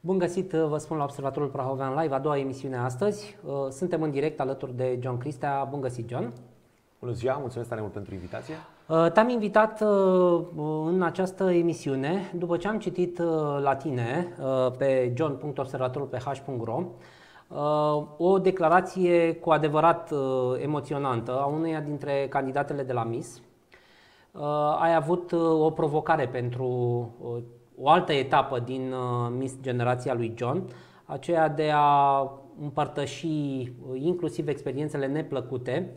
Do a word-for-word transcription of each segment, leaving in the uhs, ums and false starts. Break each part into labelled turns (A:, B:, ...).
A: Bun găsit, vă spun, la Observatorul Prahovean Live, a doua emisiune astăzi. Suntem în direct alături de John Cristea. Bun găsit, John!
B: Bună ziua, mulțumesc tare mult pentru invitație.
A: Te-am invitat în această emisiune după ce am citit la tine pe john punct observatorul p h punct r o o declarație cu adevărat emoționantă a uneia dintre candidatele de la Miss. Ai avut o provocare pentru o altă etapă din Miss Generația lui John, aceea de a împărtăși inclusiv experiențele neplăcute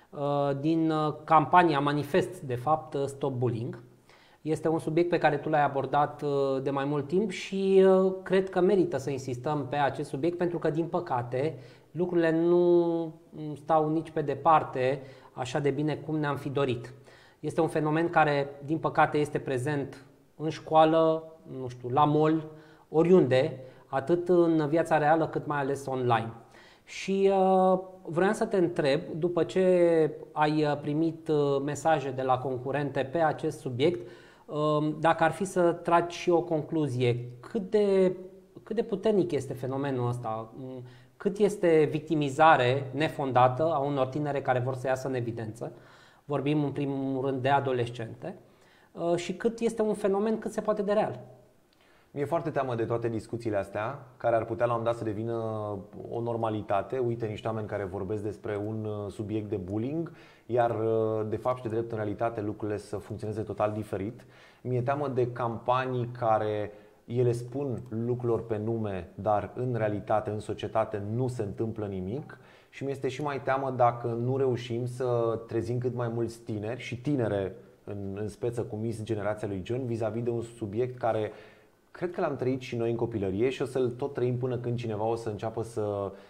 A: din campania Manifest, de fapt, Stop Bullying. Este un subiect pe care tu l-ai abordat de mai mult timp și cred că merită să insistăm pe acest subiect, pentru că, din păcate, lucrurile nu stau nici pe departe așa de bine cum ne-am fi dorit. Este un fenomen care, din păcate, este prezent în școală, nu știu, la mall, oriunde, atât în viața reală cât mai ales online. Și uh, vreau să te întreb, după ce ai primit uh, mesaje de la concurente pe acest subiect, uh, dacă ar fi să tragi și o concluzie, cât de, cât de puternic este fenomenul ăsta, cât este victimizare nefondată a unor tinere care vor să iasă în evidență, vorbim în primul rând de adolescente, uh, și cât este un fenomen cât se poate de real.
B: Mi-e foarte teamă de toate discuțiile astea, care ar putea la un dat să devină o normalitate. Uite, niște oameni care vorbesc despre un subiect de bullying, iar de fapt și de drept în realitate lucrurile să funcționeze total diferit. Mi-e teamă de campanii care ele spun lucrurilor pe nume, dar în realitate, în societate, nu se întâmplă nimic. Și mi-este și mai teamă dacă nu reușim să trezim cât mai mulți tineri și tinere în, în speță cu Miss Generația lui John vis-a-vis de un subiect care cred că l-am trăit și noi în copilărie și o să-l tot trăim până când cineva o să înceapă să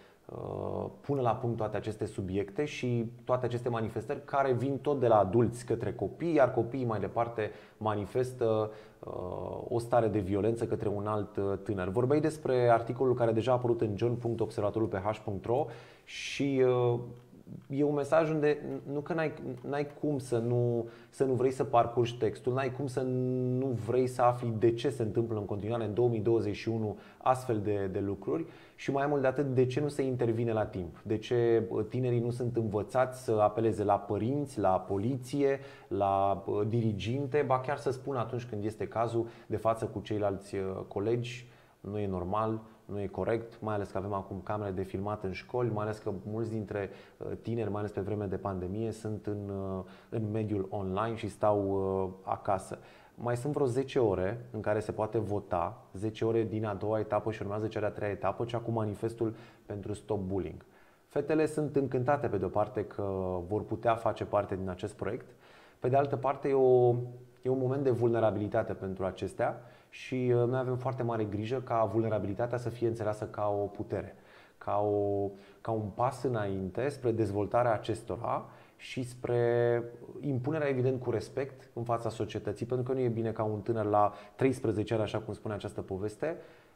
B: uh, pună la punct toate aceste subiecte și toate aceste manifestări care vin tot de la adulți către copii, iar copiii mai departe manifestă uh, o stare de violență către un alt uh, tânăr. Vorbeai despre articolul care deja a apărut în john punct observatorul p h punct r o și uh, e un mesaj unde nu că n-ai, n-ai cum să nu, să nu vrei să parcurgi textul, n-ai cum să nu vrei să afli de ce se întâmplă în continuare în două mii douăzeci și unu astfel de, de lucruri și mai mult de atât, de ce nu se intervine la timp, de ce tinerii nu sunt învățați să apeleze la părinți, la poliție, la diriginte, ba chiar să spună atunci când este cazul de față cu ceilalți colegi, nu e normal, nu e corect, mai ales că avem acum camere de filmat în școli, mai ales că mulți dintre tineri, mai ales pe vreme de pandemie, sunt în, în mediul online și stau acasă. Mai sunt vreo zece ore în care se poate vota, zece ore din a doua etapă și urmează cea de-a treia etapă, cea cu manifestul pentru Stop Bullying. Fetele sunt încântate pe de-o parte că vor putea face parte din acest proiect, pe de altă parte e, o, e un moment de vulnerabilitate pentru acestea și noi avem foarte mare grijă ca vulnerabilitatea să fie înțeleasă ca o putere, ca, o, ca un pas înainte spre dezvoltarea acestora și spre impunerea, evident, cu respect în fața societății, pentru că nu e bine ca un tânăr la treisprezece ani, așa cum spune această poveste,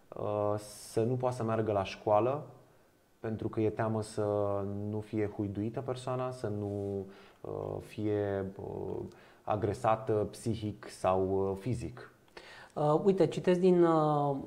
B: să nu poată să meargă la școală pentru că e teamă să nu fie huiduită persoana, să nu fie agresată psihic sau fizic.
A: Uh, uite, citesc din uh,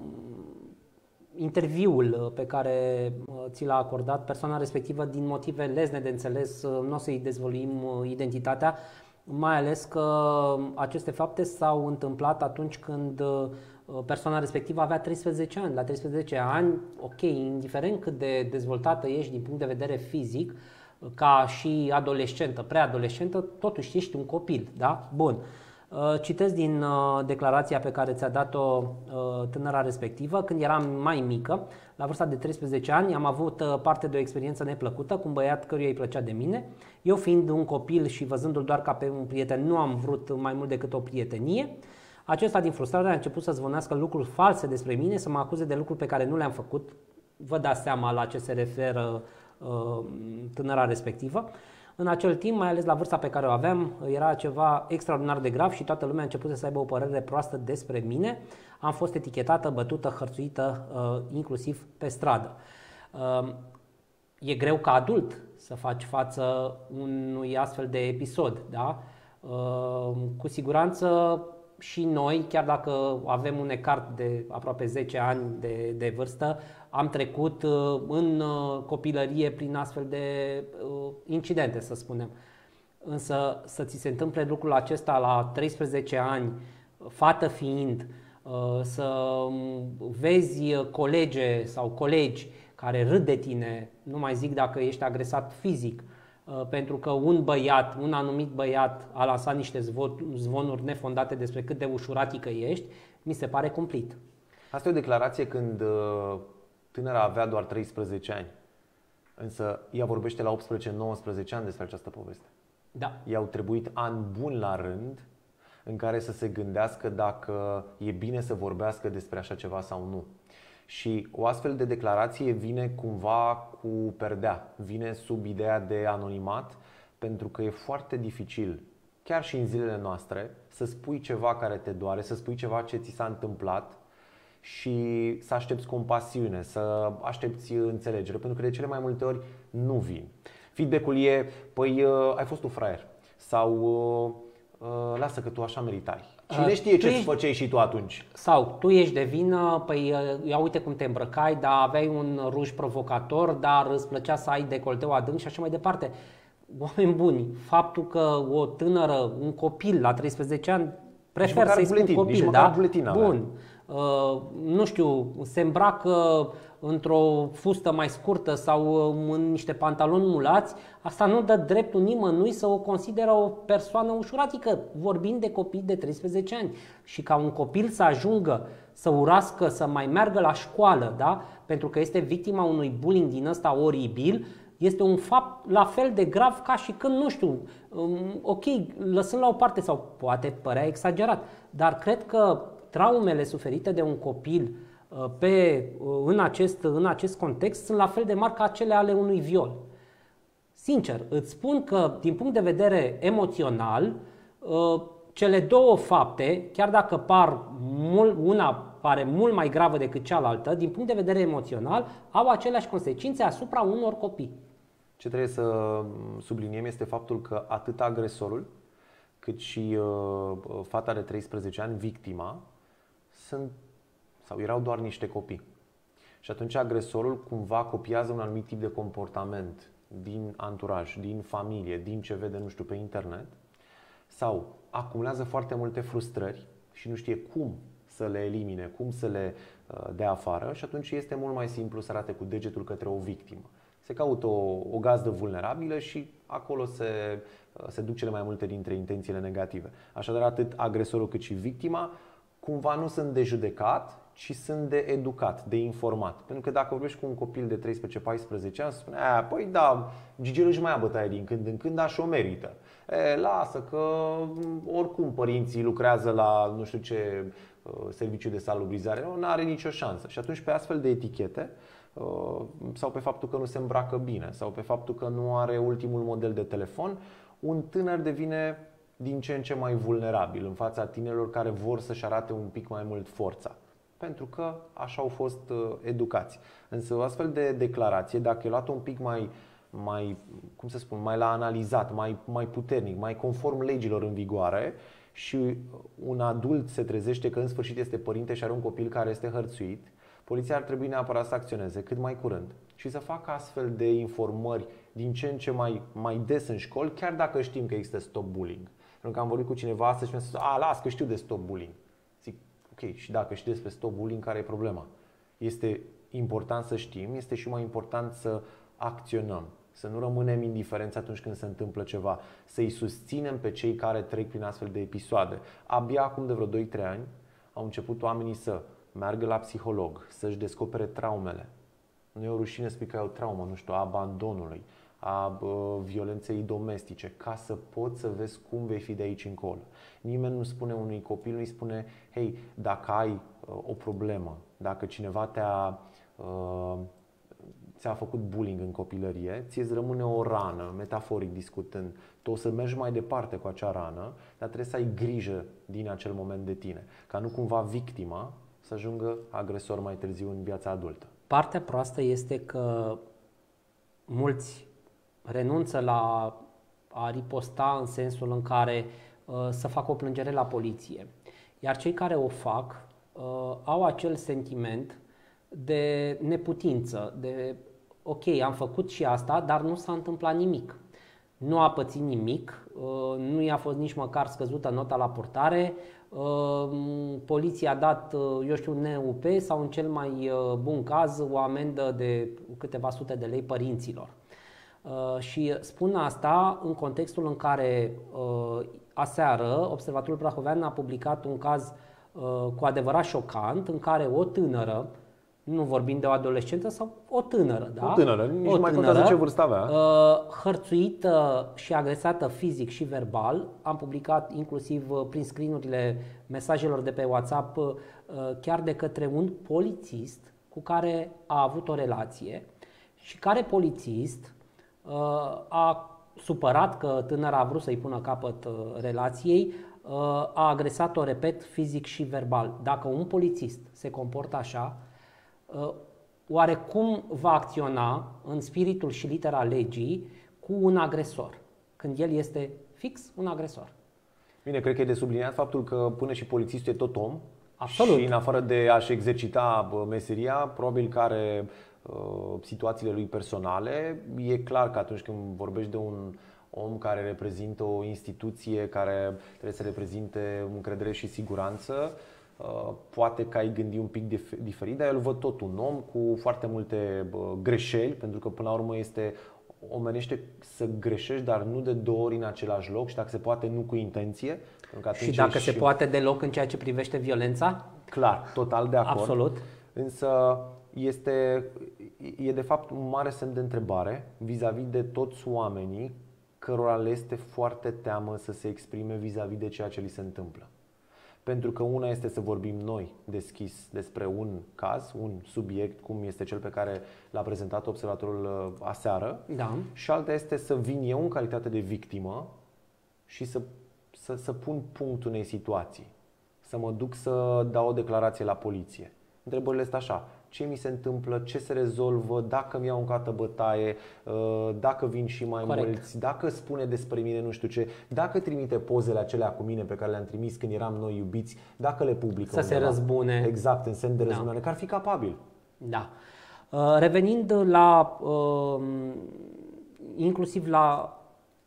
A: interviul pe care uh, ți l-a acordat persoana respectivă din motive lezne de înțeles, uh, nu o să-i dezvăluim uh, identitatea, mai ales că aceste fapte s-au întâmplat atunci când uh, persoana respectivă avea treisprezece ani. La treisprezece ani, ok, indiferent cât de dezvoltată ești din punct de vedere fizic, ca și adolescentă, preadolescentă, totuși ești un copil, da? Bun. Citesc din declarația pe care ți-a dat-o tânăra respectivă. Când eram mai mică, la vârsta de treisprezece ani, am avut parte de o experiență neplăcută cu un băiat căruia îi plăcea de mine. Eu, fiind un copil și văzându-l doar ca pe un prieten, nu am vrut mai mult decât o prietenie. Acesta, din frustrare, a început să zvonească lucruri false despre mine, să mă acuze de lucruri pe care nu le-am făcut. Vă dați seama la ce se referă tânăra respectivă. În acel timp, mai ales la vârsta pe care o aveam, era ceva extraordinar de grav și toată lumea a început să aibă o părere proastă despre mine. Am fost etichetată, bătută, hărțuită, inclusiv pe stradă. E greu ca adult să faci față unui astfel de episod, da? Cu siguranță și noi, chiar dacă avem un ecart de aproape zece ani de, de vârstă, am trecut în copilărie prin astfel de incidente, să spunem. Însă să ți se întâmple lucrul acesta la treisprezece ani, fată fiind, să vezi colege sau colegi care râd de tine, nu mai zic dacă ești agresat fizic, pentru că un băiat, un anumit băiat a lansat niște zvonuri nefondate despre cât de ușuratică ești, mi se pare cumplit.
B: Asta e o declarație când tânăra avea doar treisprezece ani, însă ea vorbește la optsprezece nouăsprezece ani despre această poveste.
A: Da.
B: I-au trebuit ani buni la rând în care să se gândească dacă e bine să vorbească despre așa ceva sau nu. Și o astfel de declarație vine cumva cu perdea, vine sub ideea de anonimat, pentru că e foarte dificil, chiar și în zilele noastre, să spui ceva care te doare, să spui ceva ce ți s-a întâmplat și să aștepți compasiune, să aștepți înțelegere, pentru că de cele mai multe ori nu vin. Feedback-ul e, păi ai fost tu fraier sau lasă că tu așa meritai. Cine știe ce ești... făceai și tu atunci?
A: Sau tu ești de vină, păi ia uite cum te îmbrăcai, dar aveai un ruj provocator, dar îți plăcea să ai decolteu adânc și așa mai departe. Oameni buni, faptul că o tânără, un copil la treisprezece ani, prefer să-i spun copil, da? Bun. Uh, nu știu, se îmbracă într-o fustă mai scurtă sau în niște pantaloni mulați, asta nu dă dreptul nimănui să o consideră o persoană ușuratică, vorbind de copii de treisprezece ani. Și ca un copil să ajungă să urască, să mai meargă la școală, da? Pentru că este victima unui bullying din ăsta oribil, este un fapt la fel de grav ca și când, nu știu, um, ok, lăsând la o parte sau poate părea exagerat, dar cred că traumele suferite de un copil pe, în, acest, în acest context sunt la fel de mari ca cele ale unui viol. Sincer, îți spun că din punct de vedere emoțional, cele două fapte, chiar dacă par mult, una pare mult mai gravă decât cealaltă, din punct de vedere emoțional, au aceleași consecințe asupra unor copii.
B: Ce trebuie să subliniem este faptul că atât agresorul, cât și uh, fata de treisprezece ani, victima, sunt sau erau doar niște copii. Și atunci agresorul cumva copiază un anumit tip de comportament din anturaj, din familie, din ce vede, nu știu, pe internet, sau acumulează foarte multe frustrări și nu știe cum să le elimine, cum să le uh, dea afară și atunci este mult mai simplu să arate cu degetul către o victimă. Se caută o, o gazdă vulnerabilă și acolo se, uh, se duc cele mai multe dintre intențiile negative. Așadar, atât agresorul cât și victima cumva nu sunt de judecat, ci sunt de educat, de informat. Pentru că dacă vorbești cu un copil de treisprezece paisprezece ani, spune, păi da, Gigi își mai ia bătaie din când în când, dar și o merită. E, lasă că oricum părinții lucrează la nu știu ce serviciu de salubrizare, nu are nicio șansă. Și atunci pe astfel de etichete sau pe faptul că nu se îmbracă bine sau pe faptul că nu are ultimul model de telefon, un tânăr devine din ce în ce mai vulnerabil în fața tinerilor care vor să-și arate un pic mai mult forța. Pentru că așa au fost uh, educați. Însă o astfel de declarație, dacă e luată un pic mai, mai, cum să spun, mai la analizat, mai, mai puternic, mai conform legilor în vigoare și un adult se trezește că în sfârșit este părinte și are un copil care este hărțuit, poliția ar trebui neapărat să acționeze cât mai curând și să facă astfel de informări din ce în ce mai, mai des în școli, chiar dacă știm că există stop bullying. Pentru că am vorbit cu cineva astăzi și mi-a spus, a, las că știu de stop bullying. Zic, ok, și dacă știi despre stop bullying, care e problema? Este important să știm, este și mai important să acționăm, să nu rămânem indiferenți atunci când se întâmplă ceva, să-i susținem pe cei care trec prin astfel de episoade. Abia acum de vreo doi trei ani au început oamenii să meargă la psiholog, să-și descopere traumele. Nu e o rușine să spui că ai o traumă, nu știu, a abandonului, a violenței domestice, ca să poți să vezi cum vei fi de aici încolo. Nimeni nu spune unui copil, nu îi spune, hei, dacă ai o problemă, dacă cineva te-a, ți-a făcut bullying în copilărie, ție îți rămâne o rană, metaforic discutând. Tu o să mergi mai departe cu acea rană, dar trebuie să ai grijă din acel moment de tine, ca nu cumva victima să ajungă agresor mai târziu în viața adultă.
A: Partea proastă este că mulți renunță la a riposta în sensul în care uh, să facă o plângere la poliție. Iar cei care o fac uh, au acel sentiment de neputință, de ok, am făcut și asta, dar nu s-a întâmplat nimic. Nu a pățit nimic, uh, nu i-a fost nici măcar scăzută nota la portare, uh, poliția a dat, uh, eu știu, un N U P sau în cel mai uh, bun caz o amendă de câteva sute de lei părinților. Uh, și spun asta în contextul în care uh, aseară Observatorul Prahovean a publicat un caz uh, cu adevărat șocant în care o tânără, nu vorbim de o adolescentă sau o tânără, da?
B: O tânără, nici
A: o
B: nu mai contează ce vârstă avea.
A: Uh, hărțuită și agresată fizic și verbal. Am publicat inclusiv uh, prin screen-urile mesajelor de pe WhatsApp uh, chiar de către un polițist cu care a avut o relație și care polițist uh, a supărat că tânăra a vrut să-i pună capăt uh, relației, uh, a agresat-o, repet, fizic și verbal. Dacă un polițist se comportă așa, uh, oare cum va acționa în spiritul și litera legii cu un agresor, când el este fix un agresor?
B: Bine, cred că e de subliniat faptul că până și polițistul e tot om.
A: Absolut.
B: Și în afară de a-și exercita meseria, probabil că are uh, situațiile lui personale. E clar că atunci când vorbești de un om care reprezintă o instituție care trebuie să reprezinte încredere și siguranță, uh, poate că ai gândi un pic dif- diferit, dar eu îl văd tot un om cu foarte multe uh, greșeli, pentru că până la urmă este omenește să greșești, dar nu de două ori în același loc și dacă se poate nu cu intenție.
A: Și dacă se poate deloc în ceea ce privește violența?
B: Clar, total de acord.
A: Absolut.
B: Însă este, e de fapt un mare semn de întrebare vis-a-vis de toți oamenii cărora le este foarte teamă să se exprime vis-a-vis de ceea ce li se întâmplă. Pentru că una este să vorbim noi deschis despre un caz, un subiect, cum este cel pe care l-a prezentat observatorul aseară,
A: da.
B: Și alta este să vin eu în calitate de victimă și să, să, să pun punct unei situații, să mă duc să dau o declarație la poliție. Întrebările sunt așa: ce mi se întâmplă, ce se rezolvă, dacă mi-au încată bătaie, dacă vin și mai Corect. mulți, dacă spune despre mine nu știu ce, dacă trimite pozele acelea cu mine pe care le-am trimis când eram noi iubiți, dacă le publică
A: Să undeva. Se răzbune.
B: Exact, în semn de răzbunare, da. Că ar fi capabil.
A: Da. Revenind la, inclusiv la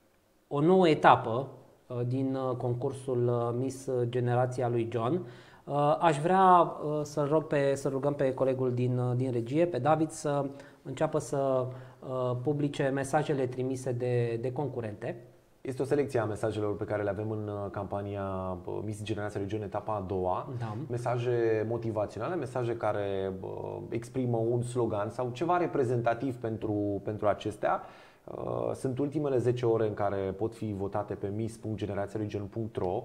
A: o nouă etapă din concursul Miss Generația lui John, aș vrea să rog pe, să rugăm pe colegul din, din regie, pe David, să înceapă să publice mesajele trimise de, de concurente.
B: Este o selecție a mesajelor pe care le avem în campania Miss Generația lui John, etapa a doua.
A: Da.
B: Mesaje motivaționale, mesaje care exprimă un slogan sau ceva reprezentativ pentru, pentru acestea. Sunt ultimele zece ore în care pot fi votate pe miss punct generația lui john punct ro.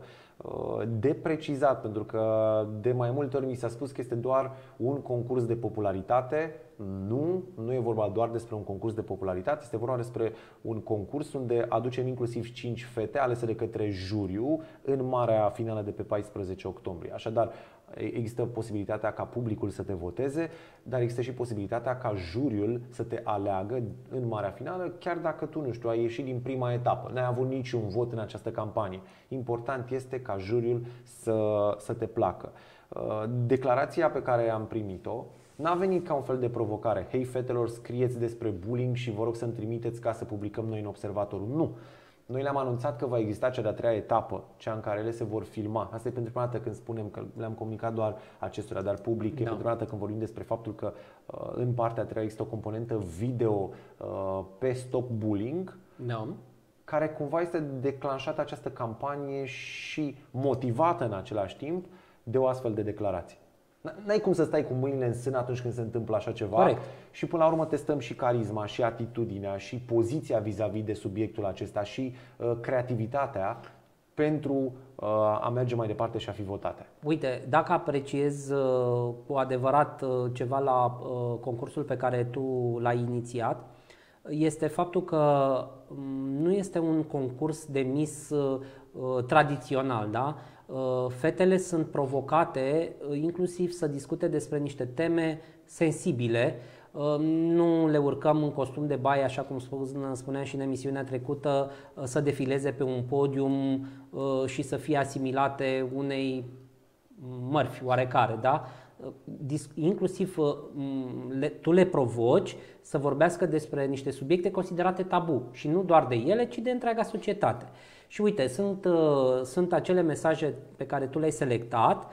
B: De precizat, pentru că de mai multe ori mi s-a spus că este doar un concurs de popularitate. Nu, nu e vorba doar despre un concurs de popularitate, este vorba despre un concurs unde aducem inclusiv cinci fete alese de către juriu în marea finală de pe paisprezece octombrie. Așadar, există posibilitatea ca publicul să te voteze, dar există și posibilitatea ca juriul să te aleagă în marea finală, chiar dacă tu, nu știu, ai ieșit din prima etapă, n-ai avut niciun vot în această campanie. Important este ca juriul să, să te placă. Declarația pe care am primit-o n-a venit ca un fel de provocare. Hei fetelor, scrieți despre bullying și vă rog să-mi trimiteți ca să publicăm noi în Observatorul. Nu! Noi le-am anunțat că va exista cea de-a treia etapă, cea în care ele se vor filma. Asta e pentru prima dată când spunem că le-am comunicat doar acestora, dar public. Da. E pentru prima dată când vorbim despre faptul că în partea a treia există o componentă video pe Stop Bullying,
A: da.
B: Care cumva este declanșată această campanie și motivată în același timp de o astfel de declarație. N-ai cum să stai cu mâinile în sân atunci când se întâmplă așa ceva.
A: Corect.
B: Și până la urmă testăm și carisma, și atitudinea, și poziția vis-a-vis de subiectul acesta, și uh, creativitatea pentru uh, a merge mai departe și a fi votate.
A: Uite, dacă apreciez uh, cu adevărat uh, ceva la uh, concursul pe care tu l-ai inițiat, este faptul că um, nu este un concurs de Miss uh, tradițional, da? Fetele sunt provocate inclusiv să discute despre niște teme sensibile. Nu le urcăm în costum de baie, așa cum spuneam și în emisiunea trecută, să defileze pe un podium și să fie asimilate unei mărfi oarecare, da? Inclusiv le, tu le provoci să vorbească despre niște subiecte considerate tabu și nu doar de ele, ci de întreaga societate. Și uite, sunt, sunt acele mesaje pe care tu le-ai selectat,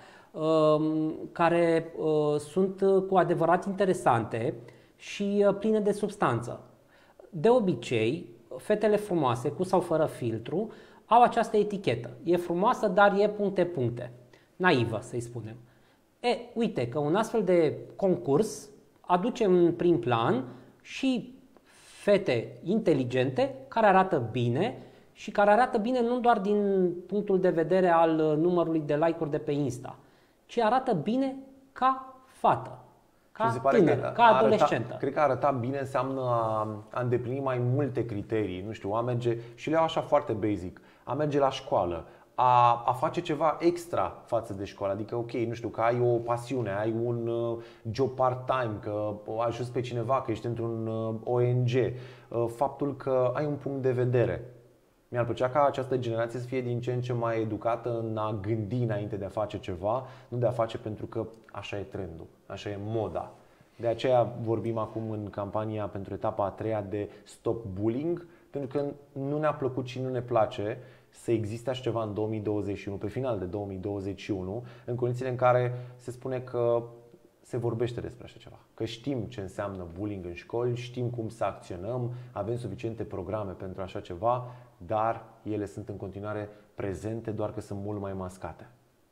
A: care sunt cu adevărat interesante și pline de substanță. De obicei, fetele frumoase, cu sau fără filtru, au această etichetă. E frumoasă, dar e puncte-puncte. Naivă, să-i spunem. E, uite că un astfel de concurs aduce în prim plan și fete inteligente care arată bine și care arată bine nu doar din punctul de vedere al numărului de like-uri de pe Insta, ci arată bine ca fată, ca tânără, ca adolescentă.
B: Arăta, cred că arăta bine înseamnă a, a îndeplini mai multe criterii, nu știu, a merge, și le iau așa foarte basic, a merge la școală, A, a face ceva extra față de școală, adică ok, nu știu, că ai o pasiune, ai un uh, job part-time, că ajuți pe cineva, că ești într-un uh, O N G, uh, faptul că ai un punct de vedere. Mi-ar plăcea ca această generație să fie din ce în ce mai educată în a gândi înainte de a face ceva, nu de a face pentru că așa e trendul, așa e moda. De aceea vorbim acum în campania pentru etapa a treia de Stop Bullying, pentru că nu ne-a plăcut și nu ne place să existe așa ceva în două mii douăzeci și unu, pe final de două mii douăzeci și unu, în condițiile în care se spune că se vorbește despre așa ceva. Că știm ce înseamnă bullying în școli, știm cum să acționăm, avem suficiente programe pentru așa ceva, dar ele sunt în continuare prezente, doar că sunt mult mai mascate.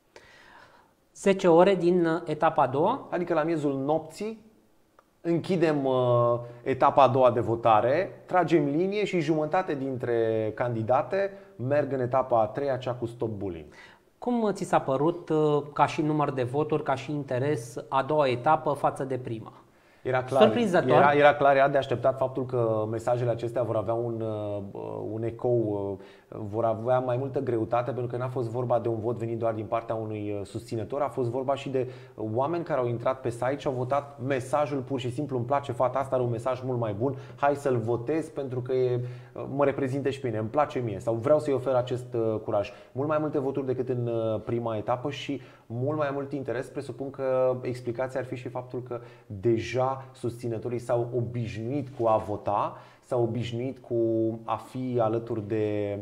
A: zece ore din etapa a doua?
B: Adică la miezul nopții închidem uh, etapa a doua de votare, tragem linie și jumătate dintre candidate merg în etapa a treia, cea cu Stop Bullying.
A: Cum ți s-a părut uh, ca și număr de voturi, ca și interes, a doua etapă față de prima?
B: Era clar, era, era clar, era de așteptat faptul că mesajele acestea vor avea un, un ecou, vor avea mai multă greutate, pentru că n-a fost vorba de un vot venit doar din partea unui susținător, a fost vorba și de oameni care au intrat pe site și au votat mesajul pur și simplu: îmi place fata asta, are un mesaj mult mai bun, hai să-l votez pentru că e, mă reprezintă și pe mine, îmi place mie, sau vreau să-i ofer acest curaj. Mult mai multe voturi decât în prima etapă și mult mai mult interes. Presupun că explicația ar fi și faptul că deja susținătorii s-au obișnuit cu a vota, s-au obișnuit cu a fi alături de,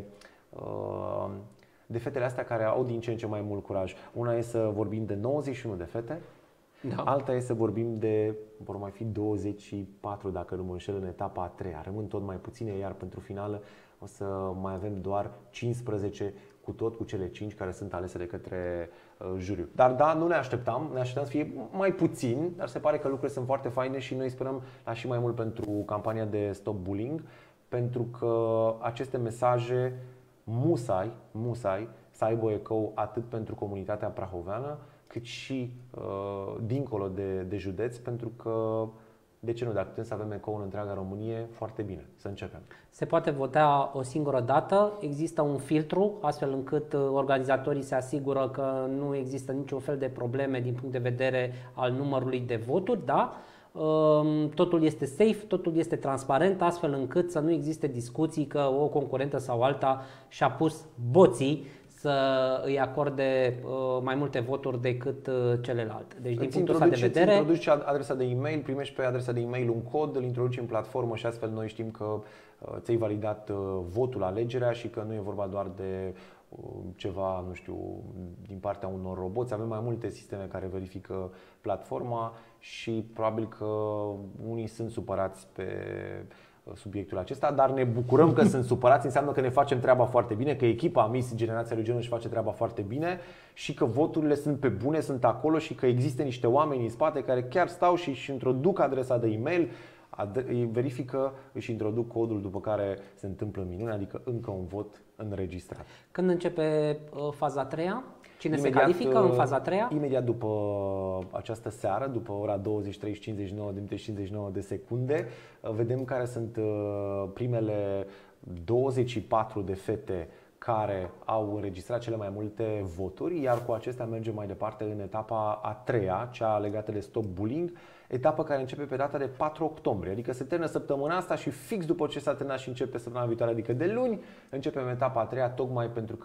B: de fetele astea care au din ce în ce mai mult curaj. Una e să vorbim de nouăzeci și unu de fete, da. Alta e să vorbim de, vor mai fi douăzeci și patru dacă nu mă înșel, în etapa a treia. Rămân tot mai puține, iar pentru finală o să mai avem doar cincisprezece, cu tot cu cele cinci care sunt alese de către uh, juriu. Dar da, nu ne așteptam, ne așteptam să fie mai puțin, dar se pare că lucrurile sunt foarte faine și noi sperăm la și mai mult pentru campania de Stop Bullying, pentru că aceste mesaje musai, musai să aibă ecou atât pentru comunitatea prahoveană, cât și uh, dincolo de, de județ, pentru că de ce nu, dacă putem să avem ecou în întreaga Românie, foarte bine, să începem.
A: Se poate vota o singură dată, există un filtru, astfel încât organizatorii se asigură că nu există niciun fel de probleme din punct de vedere al numărului de voturi, da? Totul este safe, totul este transparent, astfel încât să nu existe discuții că o concurentă sau alta și-a pus boții să îi acorde uh, mai multe voturi decât uh, celelalte. Deci, din punctul ăsta de vedere,
B: îți introduci adresa de e-mail, primești pe adresa de e-mail un cod, îl introduci în platformă și astfel noi știm că uh, ți-ai validat uh, votul, alegerea, și că nu e vorba doar de uh, ceva, nu știu, din partea unor roboți. Avem mai multe sisteme care verifică platforma și probabil că unii sunt supărați pe subiectul acesta, dar ne bucurăm că sunt supărați, înseamnă că ne facem treaba foarte bine, că echipa Miss Generația Regionului își face treaba foarte bine și că voturile sunt pe bune, sunt acolo și că există niște oameni în spate care chiar stau și își introduc adresa de e-mail, îi verifică, își introduc codul, după care se întâmplă minune, adică încă un vot înregistrat.
A: Când începe faza a treia? Cine imediat, se califică în faza a treia?
B: Imediat după această seară, după ora douăzeci și trei și cincizeci și nouă de minute și cincizeci și nouă de secunde, vedem care sunt primele douăzeci și patru de fete care au înregistrat cele mai multe voturi, iar cu acestea mergem mai departe în etapa a treia, cea legată de Stop Bullying, etapă care începe pe data de patru octombrie, adică se termină săptămâna asta și fix după ce s-a terminat și începe săptămâna viitoare, adică de luni, începem etapa a treia, tocmai pentru că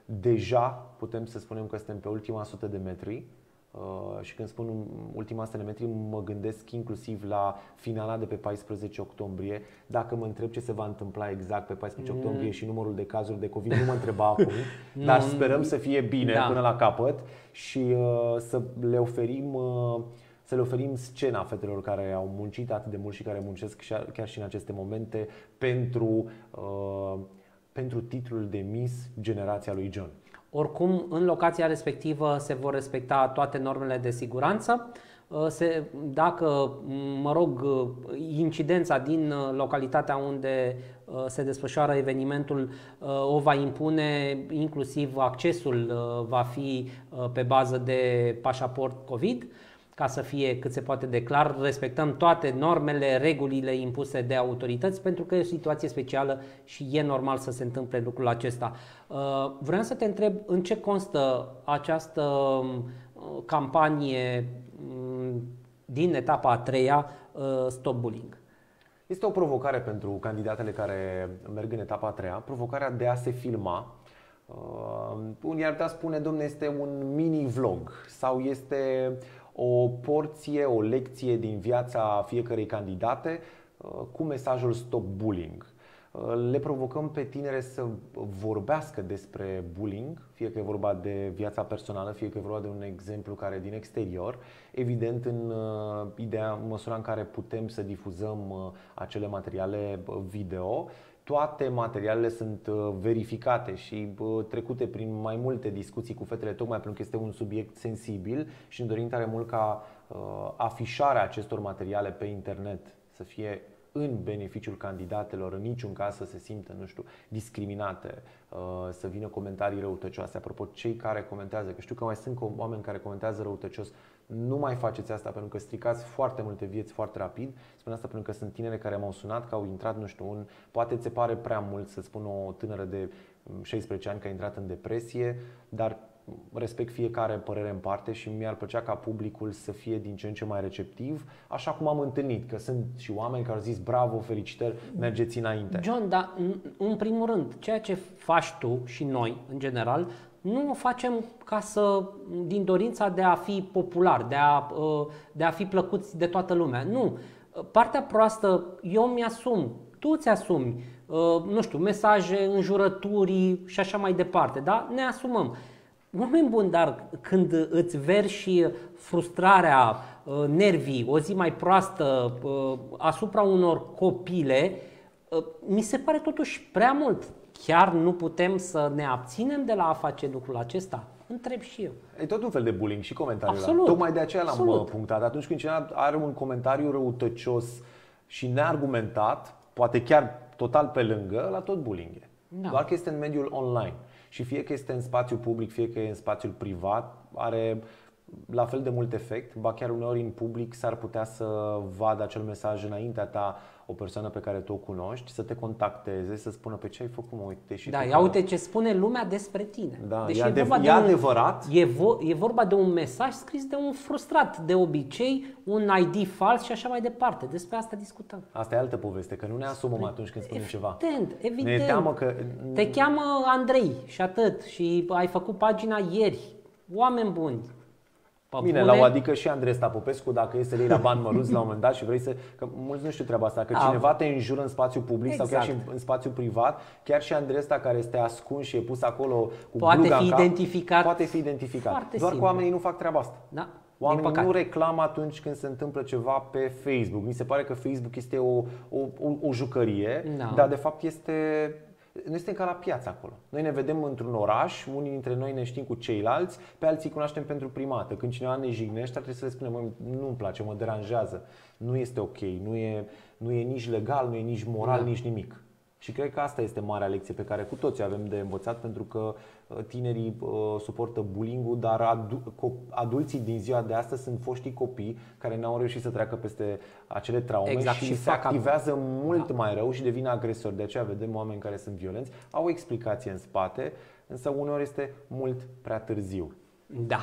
B: Deja putem să spunem că suntem pe ultima sută de metri. Și când spun ultima sută de metri, mă gândesc inclusiv la finala de pe paisprezece octombrie. Dacă mă întreb ce se va întâmpla exact pe paisprezece octombrie și numărul de cazuri de COVID, nu mă întreba acum, dar sperăm să fie bine da. până la capăt și uh, să le oferim uh, să le oferim scena fetelor care au muncit atât de mult și care muncesc chiar și în aceste momente pentru, uh, pentru titlul de Miss Generația lui John.
A: Oricum, în locația respectivă se vor respecta toate normele de siguranță. Se, dacă, mă rog, incidența din localitatea unde se desfășoară evenimentul o va impune, inclusiv accesul va fi pe bază de pașaport COVID, ca să fie cât se poate de clar. Respectăm toate normele, regulile impuse de autorități, pentru că e o situație specială și e normal să se întâmple lucrul acesta. Vreau să te întreb în ce constă această campanie din etapa a treia, Stop Bullying.
B: Este o provocare pentru candidatele care merg în etapa a treia, provocarea de a se filma. Uh, unii ar putea spune, domne, este un mini-vlog sau este o porție, o lecție din viața fiecărei candidate uh, cu mesajul Stop Bullying. Uh, le provocăm pe tinere să vorbească despre bullying, fie că e vorba de viața personală, fie că e vorba de un exemplu care e din exterior, evident în uh, ideea, în măsura în care putem să difuzăm uh, acele materiale video. Toate materialele sunt verificate și trecute prin mai multe discuții cu fetele, tocmai pentru că este un subiect sensibil și ne dorim tare mult ca uh, afișarea acestor materiale pe internet să fie în beneficiul candidatelor, în niciun caz să se simtă, nu știu, discriminate, uh, să vină comentarii răutăcioase. Apropo, cei care comentează, că știu că mai sunt oameni care comentează răutăcios, nu mai faceți asta pentru că stricați foarte multe vieți foarte rapid. Spun asta pentru că sunt tinere care m-au sunat că au intrat, nu știu, un, poate ți se pare prea mult să spun o tânără de șaisprezece ani că a intrat în depresie, dar respect fiecare părere în parte și mi-ar plăcea ca publicul să fie din ce în ce mai receptiv, așa cum am întâlnit, că sunt și oameni care au zis bravo, felicitări, mergeți înainte.
A: John, dar în primul rând, ceea ce faci tu și noi, în general, nu o facem ca să, din dorința de a fi popular, de a, de a fi plăcuți de toată lumea. Nu. Partea proastă, eu mi-asum, tu ți asumi, nu știu, mesaje, înjurături și așa mai departe, da? Ne asumăm. Oameni buni, dar când îți verși frustrarea, nervii, o zi mai proastă asupra unor copile, mi se pare totuși prea mult. Chiar nu putem să ne abținem de la a face lucrul acesta? Întreb și eu.
B: E tot un fel de bullying și comentariul ăla.
A: Absolut.
B: Tocmai de aceea l-am
A: Absolut.
B: punctat. Atunci când cineva are un comentariu răutăcios și neargumentat, poate chiar total pe lângă, la tot bullying e. Da. Doar că este în mediul online. Și fie că este în spațiu public, fie că e în spațiul privat, are la fel de mult efect, ba chiar uneori în public s-ar putea să vadă acel mesaj înaintea ta o persoană pe care tu o cunoști, să te contacteze, să spună pe ce ai făcut, mă, uite și
A: da,
B: tu.
A: ia uite ce spune lumea despre tine.
B: Da,
A: deci
B: e,
A: e,
B: adev-
A: vorba
B: e
A: de un,
B: adevărat.
A: E, vo- e vorba de un mesaj scris de un frustrat, de obicei, un I D fals și așa mai departe. Despre asta discutăm.
B: Asta e altă poveste, că nu ne asumăm păi, atunci când spunem ceva.
A: Evident, evident.
B: Ne teamă că...
A: Te cheamă Andrei și atât și ai făcut pagina ieri. Oameni buni.
B: Bine, la o adică și Andrei Popescu, dacă e să le iei la bani măruți la un moment dat și vrei să... Că mulți nu știu treaba asta, că A, cineva te înjură în spațiu public exact. sau chiar și în, în spațiu privat, chiar și Andrei ăsta care este ascuns și e pus acolo cu
A: poate
B: gluga
A: fi
B: în cap,
A: identificat.
B: Poate fi identificat.
A: Foarte
B: Doar
A: simplu.
B: că oamenii nu fac treaba asta.
A: Da.
B: Oamenii nu reclamă atunci când se întâmplă ceva pe Facebook. Mi se pare că Facebook este o, o, o, o jucărie, da. dar de fapt este... Noi suntem ca la piață acolo. Noi ne vedem într-un oraș, unii dintre noi ne știm cu ceilalți, pe alții cunoaștem pentru prima dată. Când cineva ne jignește, ar trebui să le spunem, nu-mi place, mă deranjează, nu este ok, nu e, nu e nici legal, nu e nici moral, da. nici nimic. Și cred că asta este marea lecție pe care cu toții avem de învățat, pentru că tinerii uh, suportă bullying-ul, dar adu- adulții din ziua de astăzi sunt foștii copii care n-au reușit să treacă peste acele traume
A: exact,
B: și,
A: și
B: se activează
A: acum.
B: mult
A: da.
B: mai rău și devin agresori. De aceea vedem oameni care sunt violenți, au o explicație în spate, însă uneori este mult prea târziu.
A: Da.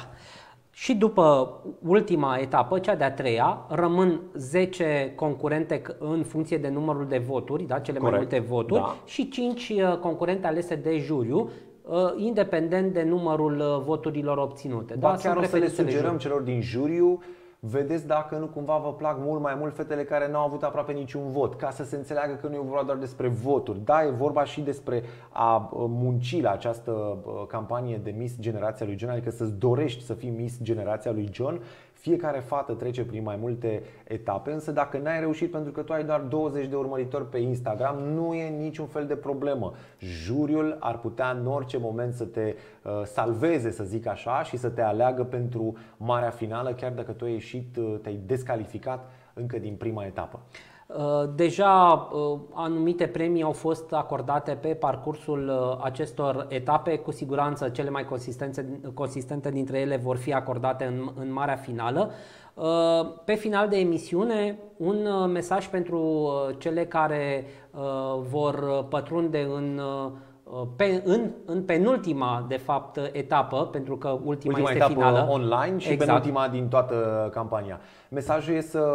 A: Și după ultima etapă, cea de-a treia, rămân zece concurente în funcție de numărul de voturi, da, cele Corect. mai multe voturi, da. și cinci concurente alese de juriu. independent de numărul voturilor obținute.
B: Ba, da, chiar o să le sugerăm celor din juriu, vedeți dacă nu cumva vă plac mult mai mult fetele care n-au avut aproape niciun vot, ca să se înțeleagă că nu e vorba doar despre voturi. Da, e vorba și despre a munci la această campanie de Miss Generația lui John, adică să-ți dorești să fii Miss Generația lui John. Fiecare fată trece prin mai multe etape, însă dacă n-ai reușit pentru că tu ai doar douăzeci de urmăritori pe Instagram, nu e niciun fel de problemă. Juriul ar putea în orice moment să te uh, salveze, să zic așa, și să te aleagă pentru marea finală, chiar dacă tu ai ieșit, uh, te-ai descalificat încă din prima etapă.
A: Deja anumite premii au fost acordate pe parcursul acestor etape. Cu siguranță cele mai consistente, consistente dintre ele vor fi acordate în, în marea finală. Pe final de emisiune, un mesaj pentru cele care vor pătrunde în Pe, în, în penultima, de fapt, etapă, pentru că ultima,
B: ultima
A: este
B: etapă
A: finală
B: online și exact. penultima din toată campania. Mesajul e să,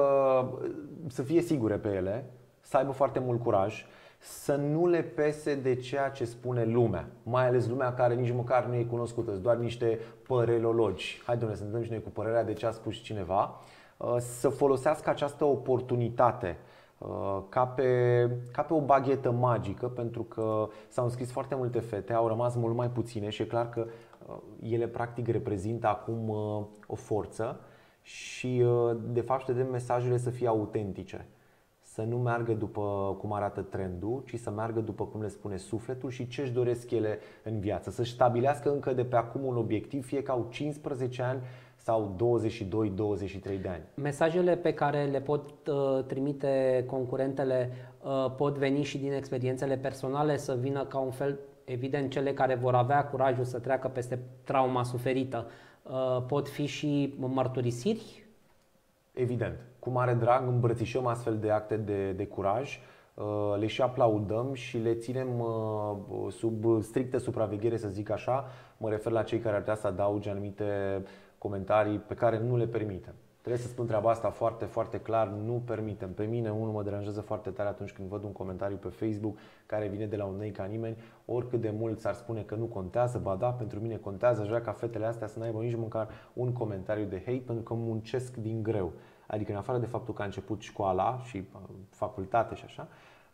B: să fie sigure pe ele, să aibă foarte mult curaj, să nu le pese de ceea ce spune lumea, mai ales lumea care nici măcar nu e cunoscută, sunt doar niște părelologi. Hai, dom'le, să ne dăm și noi cu părerea de ce a spus cineva, să folosească această oportunitate Ca pe, ca pe o baghetă magică, pentru că s-au înscris foarte multe fete, au rămas mult mai puține și e clar că ele practic reprezintă acum o forță și de fapt și vedem mesajele să fie autentice. Să nu meargă după cum arată trendul, ci să meargă după cum le spune sufletul și ce își doresc ele în viață. Să-și stabilească încă de pe acum un obiectiv, fie că au cincisprezece ani sau douăzeci și doi douăzeci și trei de ani.
A: Mesajele pe care le pot uh, trimite concurentele uh, pot veni și din experiențele personale, să vină ca un fel, evident, cele care vor avea curajul să treacă peste trauma suferită. Uh, pot fi și mărturisiri?
B: Evident. Cu mare drag îmbrățișăm astfel de acte de, de curaj, uh, le și aplaudăm și le ținem uh, sub strictă supraveghere, să zic așa. Mă refer la cei care ar putea să adauge anumite comentarii pe care nu le permitem. Trebuie să spun treaba asta foarte, foarte clar, nu permitem. Pe mine unul mă deranjează foarte tare atunci când văd un comentariu pe Facebook care vine de la un nei ca nimeni, oricât de mult s-ar spune că nu contează, ba da, pentru mine contează, aș vrea ca fetele astea să n-aibă nici măcar un comentariu de hate, pentru că muncesc din greu. Adică în afară de faptul că a început școala și facultate și așa,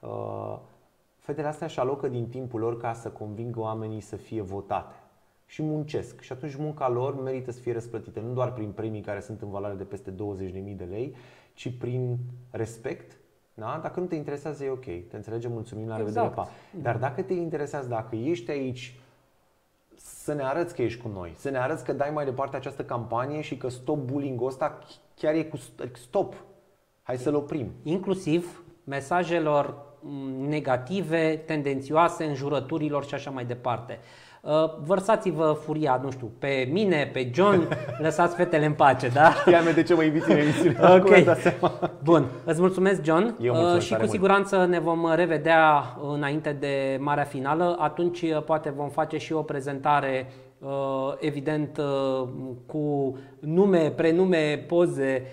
B: fetele astea își alocă din timpul lor ca să convingă oamenii să fie votate. Și muncesc. Și atunci munca lor merită să fie răsplătită nu doar prin premii care sunt în valoare de peste douăzeci de mii de lei, ci prin respect. Da? Dacă nu te interesează, e ok. Te înțelegem, mulțumim, la revedere,
A: exact.
B: pa. Dar dacă te interesează, dacă ești aici, să ne arăți că ești cu noi, să ne arăți că dai mai departe această campanie și că stop bullying-ul ăsta chiar e cu stop. Hai să-l oprim.
A: Inclusiv mesajelor negative, tendențioase, înjurăturilor și așa mai departe. Vărsați-vă furia, nu știu, pe mine, pe John, lăsați fetele în pace, da?
B: Știam de ce mă inviți în emisiune.
A: Ok. Bun, îți mulțumesc, John.
B: Eu mulțumesc
A: și cu siguranță mult. Ne vom revedea înainte de marea finală. Atunci poate vom face și o prezentare, evident, cu nume, prenume, poze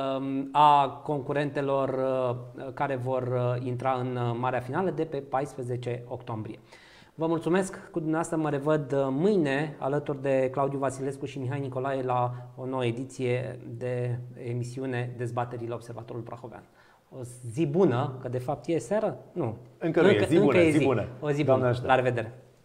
A: a concurentelor care vor intra în marea finală de pe paisprezece octombrie. Vă mulțumesc, cu dumneavoastră mă revăd mâine alături de Claudiu Vasilescu și Mihai Nicolae la o nouă ediție de emisiune Dezbaterile Observatorului Prahovean. O zi bună, că de fapt e seară? Nu.
B: Încă nu încă, e, zi bună,
A: e
B: zi bună.
A: O zi bună. La revedere.